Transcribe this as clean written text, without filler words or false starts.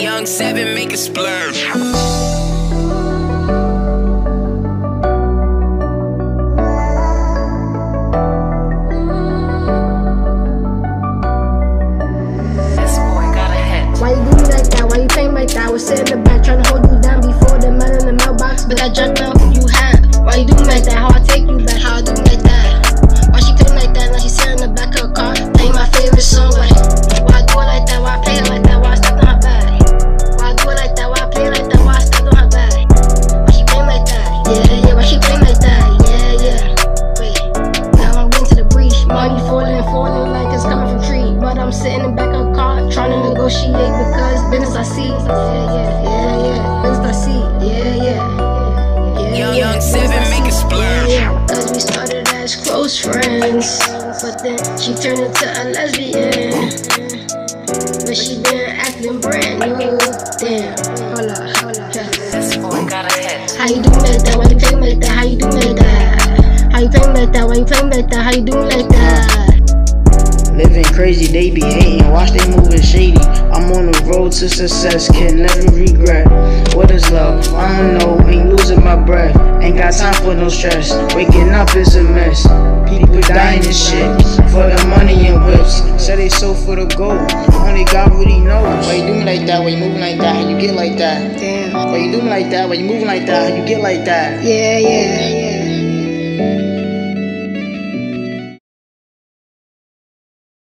Young 7 make a splurge. Why you do me like that? Why you play me like that? I was sitting in the back trying to hold you down before the man in the mailbox, but that junk now you had. Why you do me like that? How I take you back? How I do me like that? Why she play me like that? Now she sitting in the back of her car playing my favorite song. Why I do it like that? Why I play it like that? Why I stepped on her back? Why I do it like that? Why I play it like that? Why I stepped on her back? Why she play me like that? Yeah, yeah. Why she play me like that? Yeah, yeah. Wait, now I'm getting to the breach. Money falling like it's coming from tree, but I'm sitting in the back of her car trying to negotiate because business I see. Yeah. Business I see. Yeah. Young 7 make a splurge. Yeah. Cause we started as close friends, but then she turned into a lesbian. But she been acting brand new. Damn. Hold up. This boy got a head. How you do me like that? Why you play me like that? How you do me like that? How you play me like that? Why you play me like that? How you do me like that? Living crazy, they be hating, watch they moving shady. I'm on the road to success, can never regret. What is love? I don't know, ain't losing my breath. Ain't got time for no stress, waking up is a mess. People dying and shit, for the money and whips. Say they sold for the gold, only God really knows. Why you do me like that? Why you moving like that? How you get like that? Damn. Why you do me like that? Why you moving like that? How you get like that? Yeah.